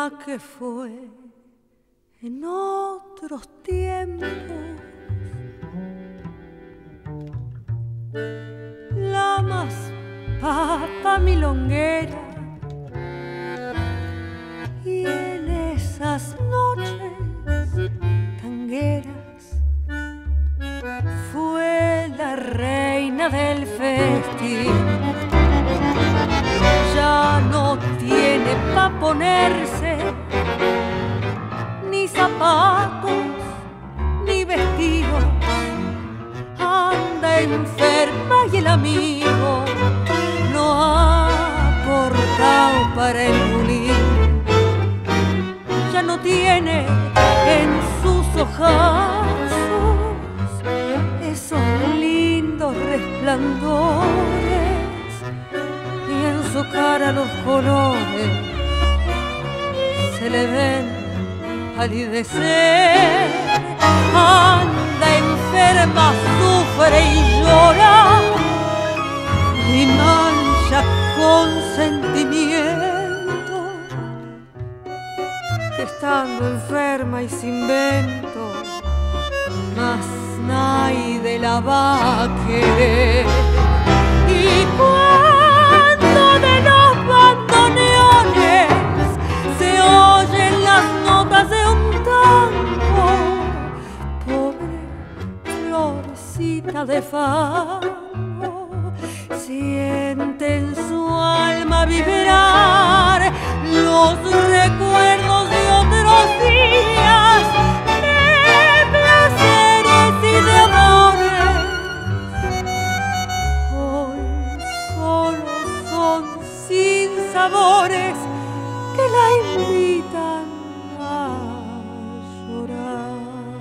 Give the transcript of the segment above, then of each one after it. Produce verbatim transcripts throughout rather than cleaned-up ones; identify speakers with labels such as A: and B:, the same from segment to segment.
A: alma que fue en otros tiempos la más papa milonguera, y en esas noches tangueras fue la reina del festín. Ya no tiene pa' ponerse ni zapatos ni vestidos, anda enferma y el amigo no ha aportado para el bulín. Ya no tiene en sus ojazos esos lindos resplandores, y en su cara los colores se le ven palidecer. Anda enferma, sufre y llora y mancha con sentimiento, que estando enferma y sin vento más nadie la va a querer. Y cuando de los bandoneones se oyen las notas de un tango, pobre florecita de fango siente en su alma vibrar los recuerdos de otros días, de placeres y de amores. Hoy solo son sinsabores que la invitan a llorar.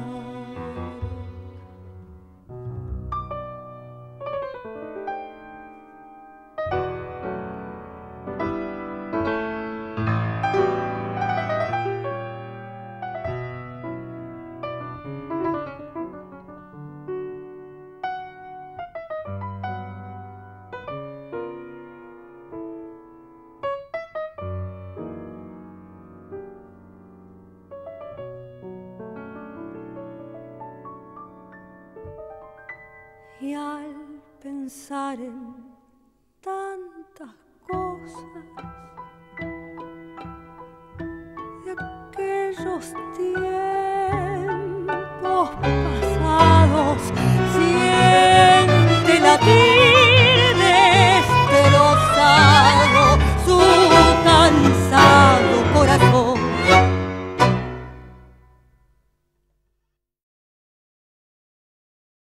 A: Y al pensar en tantas cosas de aquellos tiempos pasados, si